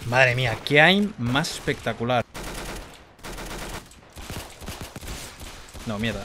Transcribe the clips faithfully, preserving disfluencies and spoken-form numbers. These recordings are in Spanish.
Madre mía, qué aim más espectacular. No, mierda.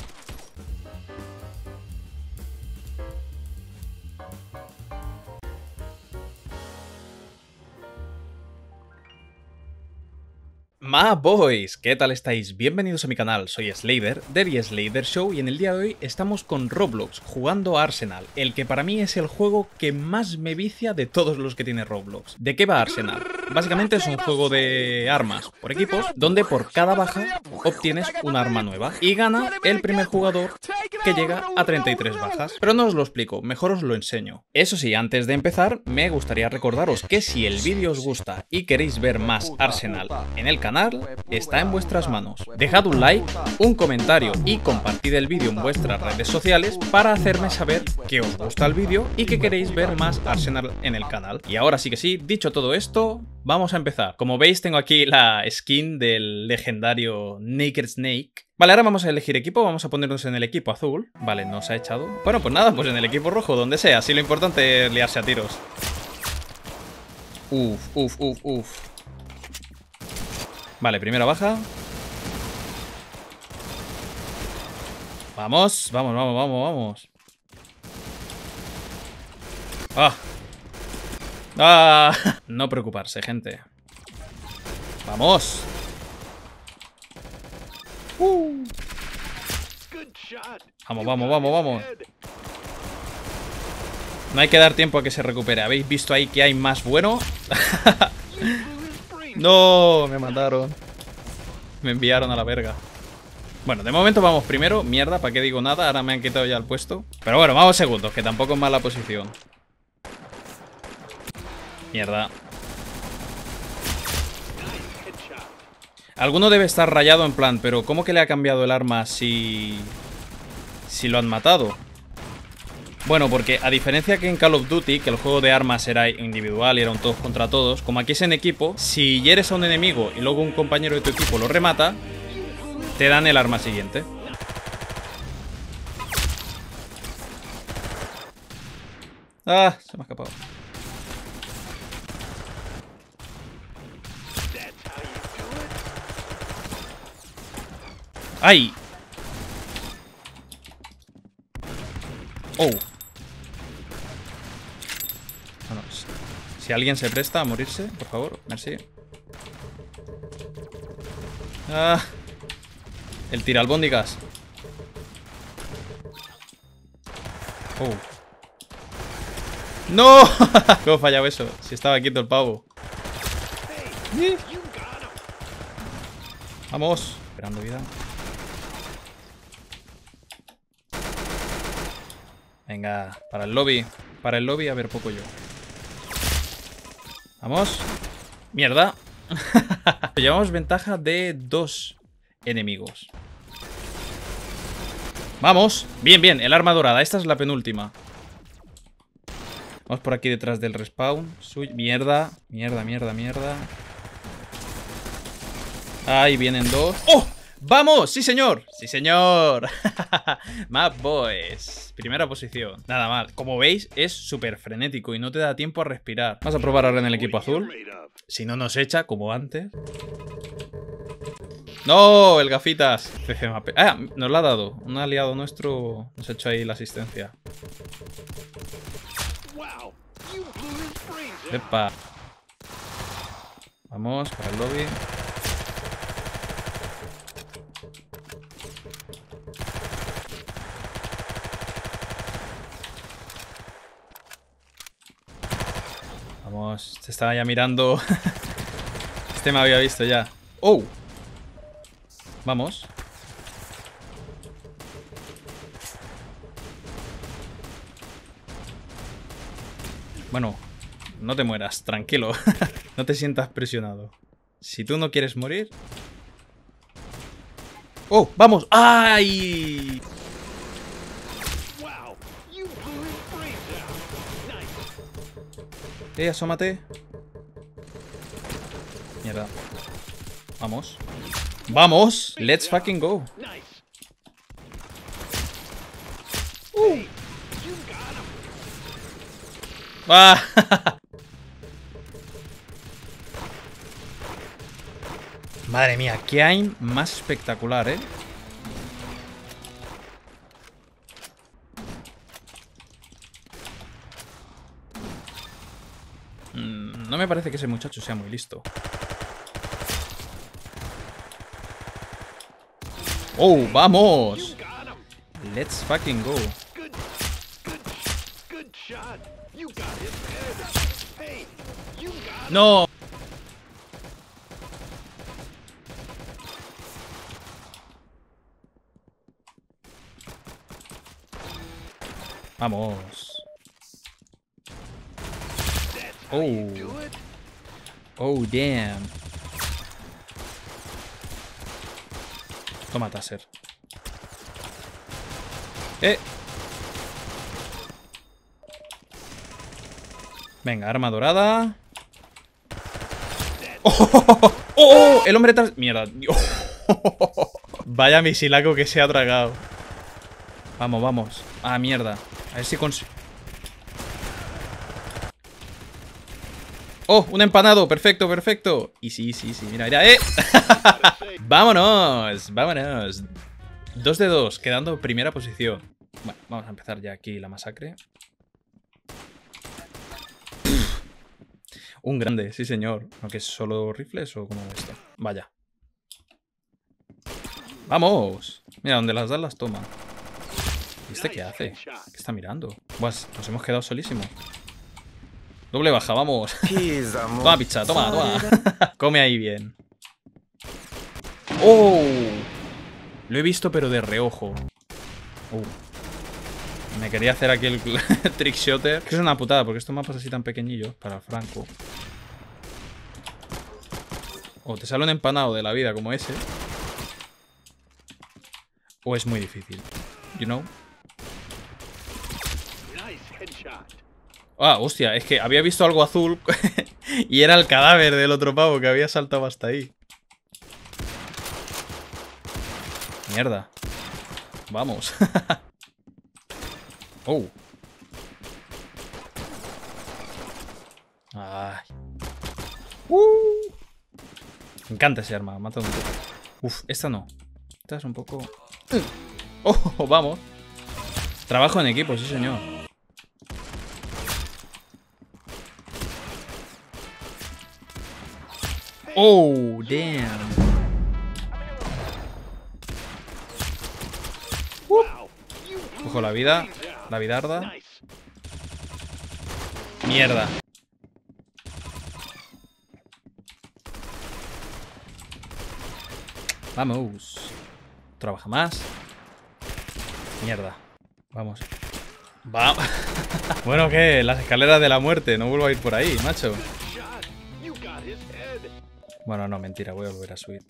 Ma boys, ¿qué tal estáis? Bienvenidos a mi canal, soy Slader, de The Slader Show, y en el día de hoy estamos con Roblox, jugando a Arsenal, el que para mí es el juego que más me vicia de todos los que tiene Roblox. ¿De qué va Arsenal? Básicamente es un juego de armas por equipos, donde por cada baja obtienes una arma nueva, y gana el primer jugador que llega a treinta y tres bajas. Pero no os lo explico, mejor os lo enseño. Eso sí, antes de empezar, me gustaría recordaros que si el vídeo os gusta y queréis ver más Arsenal en el canal, está en vuestras manos. Dejad un like, un comentario y compartid el vídeo en vuestras redes sociales para hacerme saber que os gusta el vídeo y que queréis ver más Arsenal en el canal. Y ahora sí que sí, dicho todo esto, vamos a empezar. Como veis, tengo aquí la skin del legendario Naked Snake. Vale, ahora vamos a elegir equipo, vamos a ponernos en el equipo azul. Vale, nos ha echado. Bueno, pues nada, pues en el equipo rojo, donde sea. Así lo importante es liarse a tiros. Uf, uf, uf, uf. Vale, primera baja. Vamos, vamos, vamos, vamos, vamos. ¡Ah! ¡Ah! No preocuparse, gente. ¡Vamos! Uh. Vamos, vamos, vamos, vamos. No hay que dar tiempo a que se recupere. ¿Habéis visto ahí que hay más bueno? No, me mataron. Me enviaron a la verga. Bueno, de momento vamos primero. Mierda, ¿para qué digo nada? Ahora me han quitado ya el puesto. Pero bueno, vamos segundos, que tampoco es mala posición. Mierda. Alguno debe estar rayado en plan, pero ¿cómo que le ha cambiado el arma si... si lo han matado? Bueno, porque a diferencia que en Call of Duty, que el juego de armas era individual y era un todos contra todos, como aquí es en equipo, si hieres a un enemigo y luego un compañero de tu equipo lo remata, te dan el arma siguiente. Ah, se me ha escapado. ¡Ay! ¡Oh! Bueno, si alguien se presta a morirse, por favor, merci. Ah, el tiralbóndigas. Oh. ¡No! ¿Cómo he fallado eso? Si estaba quieto el pavo. Vamos. Esperando vida. Venga, para el lobby. Para el lobby, a ver poco yo. Vamos. Mierda. Llevamos ventaja de dos enemigos. Vamos. Bien, bien, el arma dorada. Esta es la penúltima. Vamos por aquí detrás del respawn. Suy mierda, mierda, mierda, mierda. Ahí vienen dos. ¡Oh! ¡Vamos! ¡Sí, señor! ¡Sí, señor! Map Boys. Primera posición. Nada mal. Como veis, es súper frenético y no te da tiempo a respirar. Vamos a probar ahora en el equipo azul. Si no nos echa, como antes. ¡No! El gafitas. Ah, nos lo ha dado. Un aliado nuestro nos ha hecho ahí la asistencia. ¡Epa! Vamos para el lobby. Vamos, se estaba ya mirando. Este me había visto ya. ¡Oh! Vamos. Bueno, no te mueras, tranquilo. No te sientas presionado. Si tú no quieres morir... ¡Oh! ¡Vamos! ¡Ay! Eh, asómate. Mierda. Vamos. ¡Vamos! ¡Let's fucking go! Uh. ¡Ah! Madre mía, qué aim más espectacular, ¿eh? Mm, no me parece que ese muchacho sea muy listo. ¡Oh, vamos! Let's fucking go. ¡No! Vamos. Oh. Oh, damn. Toma, Taser. Eh. Venga, arma dorada. ¡Oh! ¡Oh! ¡Oh! El hombre tras... Mierda. Vaya misilaco que se ha tragado. Vamos, vamos. Ah, mierda. A ver si consigo. ¡Oh! Un empanado. Perfecto, perfecto. Y sí, sí, sí. Mira, mira. ¡Eh! ¡Vámonos! ¡Vámonos! Dos de dos. Quedando primera posición. Bueno, vamos a empezar ya aquí la masacre. Un grande, sí señor. ¿Aunque es solo rifles o cómo esto? Vaya. ¡Vamos! Mira, donde las dan las toma. ¿Y este qué hace? ¿Qué está mirando? Buah, nos hemos quedado solísimos. Doble baja, vamos. Toma pizza, toma, toma. Come ahí bien. ¡Oh! Lo he visto pero de reojo. Oh. Me quería hacer aquí el trickshotter. Que es una putada porque estos mapas así tan pequeñillos para el Franco. O te sale un empanado de la vida como ese. O es muy difícil. You know. Ah, hostia, es que había visto algo azul y era el cadáver del otro pavo que había saltado hasta ahí. Mierda. Vamos. Oh. Ay. Uh. Me encanta ese arma, mata un poco. Uf, esta no. Esta es un poco... Oh, vamos. Trabajo en equipo, sí señor. Oh, damn. Uh. Cojo la vida. La vidarda. Mierda. Vamos. Trabaja más. Mierda. Vamos. Va. Bueno, ¿qué? Las escaleras de la muerte. No vuelvo a ir por ahí, macho. Bueno, no, mentira. Voy a volver a subir.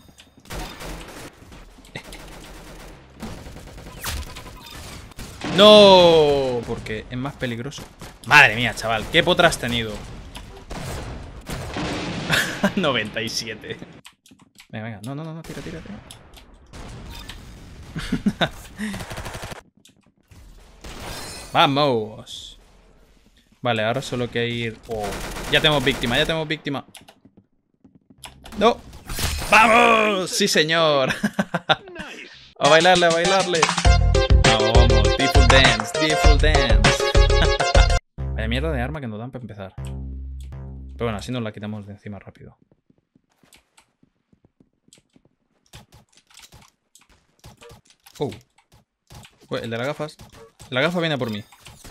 ¡No! Porque es más peligroso. Madre mía, chaval. ¿Qué potra has tenido? noventa y siete. Venga, venga. No, no, no, no. Tira, tira, tira. Vamos. Vale, ahora solo hay que ir... Oh. Ya tenemos víctima, ya tenemos víctima. ¡No! ¡Vamos! ¡Sí, señor! A bailarle, a bailarle. Vamos, vamos. Default dance, default dance. Vaya mierda de arma que nos dan para empezar. Pero bueno, así nos la quitamos de encima rápido. Oh. Ué, el de las gafas. La gafa viene a por mí.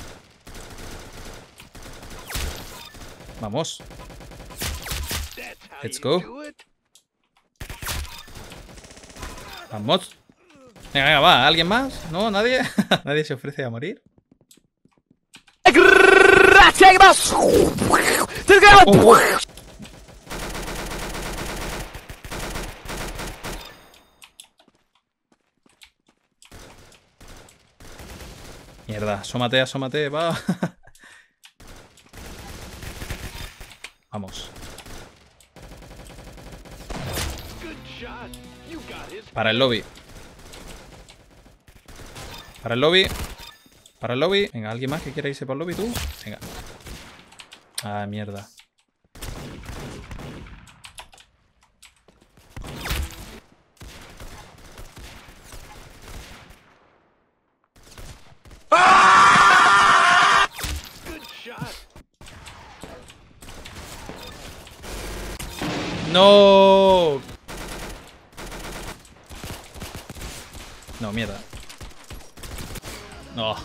Vamos. Let's go. Vamos. Venga, venga, va. ¿Alguien más? ¿No? ¿Nadie? ¿Nadie se ofrece a morir? Oh. Mierda, asómate, asómate, va. Vamos. Para el lobby. Para el lobby. Para el lobby. Venga, ¿alguien más que quiera irse para el lobby tú? Venga. Ah, mierda. ¡No! No, mierda. No.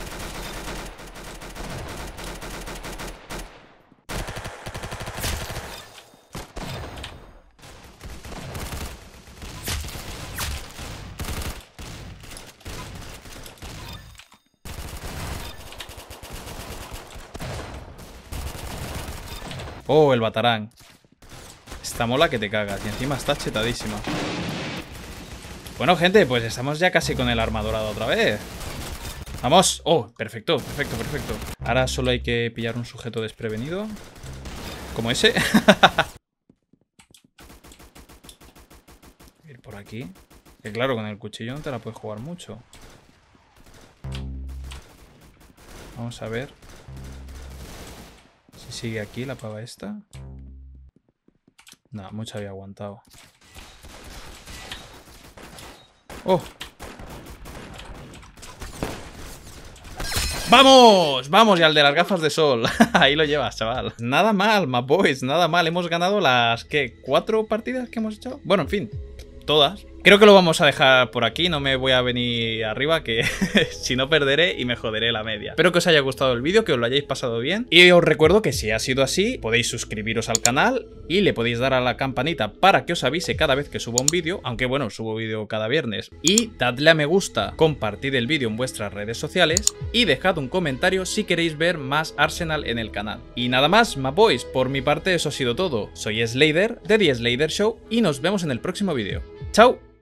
Oh, el batarán. Esta mola que te cagas. Y encima está chetadísima. Bueno, gente, pues estamos ya casi con el arma dorada otra vez. ¡Vamos! Oh, perfecto, perfecto, perfecto. Ahora solo hay que pillar un sujeto desprevenido. Como ese. Ir por aquí. Que claro, con el cuchillo no te la puedes jugar mucho. Vamos a ver si sigue aquí la pava esta. Nada, mucho había aguantado. ¡Oh! ¡Vamos! ¡Vamos! Y al de las gafas de sol. Ahí lo llevas, chaval. Nada mal, my boys, nada mal. Hemos ganado las, ¿qué? ¿Cuatro partidas que hemos hecho? Bueno, en fin, todas. Creo que lo vamos a dejar por aquí, no me voy a venir arriba, que si no perderé y me joderé la media. Espero que os haya gustado el vídeo, que os lo hayáis pasado bien. Y os recuerdo que si ha sido así, podéis suscribiros al canal y le podéis dar a la campanita para que os avise cada vez que suba un vídeo, aunque bueno, subo vídeo cada viernes. Y dadle a me gusta, compartid el vídeo en vuestras redes sociales y dejad un comentario si queréis ver más Arsenal en el canal. Y nada más, my boys, por mi parte eso ha sido todo. Soy Slader, de The Slader Show, y nos vemos en el próximo vídeo. ¡Chao!